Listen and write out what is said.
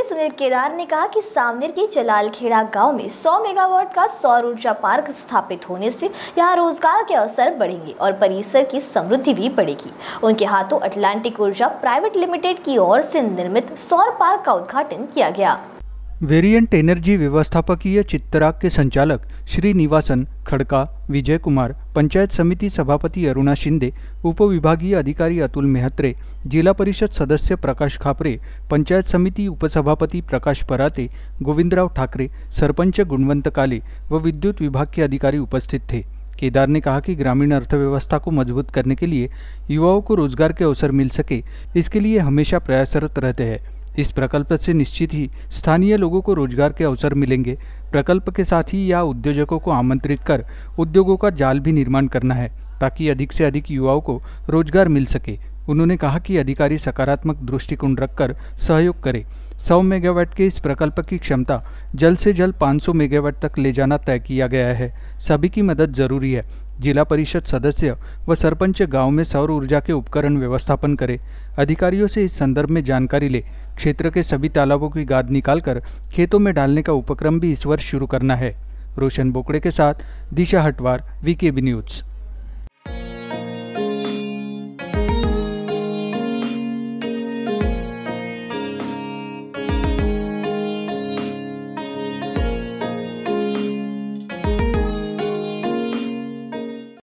सुनील केदार ने कहा कि सावनेर के जलालखेड़ा गांव में 100 मेगावाट का सौर ऊर्जा पार्क स्थापित होने से यहां रोजगार के अवसर बढ़ेंगे और परिसर की समृद्धि भी बढ़ेगी। उनके हाथों अटलांटिक ऊर्जा प्राइवेट लिमिटेड की ओर से निर्मित सौर पार्क का उद्घाटन किया गया। वेरिएंट एनर्जी व्यवस्थापकीय चित्तराग के संचालक श्रीनिवासन खड़का, विजय कुमार, पंचायत समिति सभापति अरुणा शिंदे, उपविभागीय अधिकारी अतुल मेहत्रे, जिला परिषद सदस्य प्रकाश खापरे, पंचायत समिति उपसभापति प्रकाश पराते, गोविंदराव ठाकरे, सरपंच गुणवंत काले व विद्युत विभाग के अधिकारी उपस्थित थे। केदार ने कहा कि ग्रामीण अर्थव्यवस्था को मजबूत करने के लिए युवाओं को रोजगार के अवसर मिल सके, इसके लिए हमेशा प्रयासरत रहते हैं। इस प्रकल्प से निश्चित ही स्थानीय लोगों को रोजगार के अवसर मिलेंगे। प्रकल्प के साथ ही या उद्योजकों को आमंत्रित कर उद्योगों का जाल भी निर्माण करना है ताकि अधिक से अधिक युवाओं को रोजगार मिल सके। उन्होंने कहा कि अधिकारी सकारात्मक दृष्टिकोण रखकर सहयोग करें। 100 मेगावाट के इस प्रकल्प की क्षमता जल्द से जल्द 500 मेगावाट तक ले जाना तय किया गया है। सभी की मदद जरूरी है। जिला परिषद सदस्य व सरपंच गांव में सौर ऊर्जा के उपकरण व्यवस्थापन करें। अधिकारियों से इस संदर्भ में जानकारी ले। क्षेत्र के सभी तालाबों की गाद निकालकर खेतों में डालने का उपक्रम भी इस वर्ष शुरू करना है। रोशन बोकड़े के साथ दिशा हटवार, वीकेबी न्यूज़।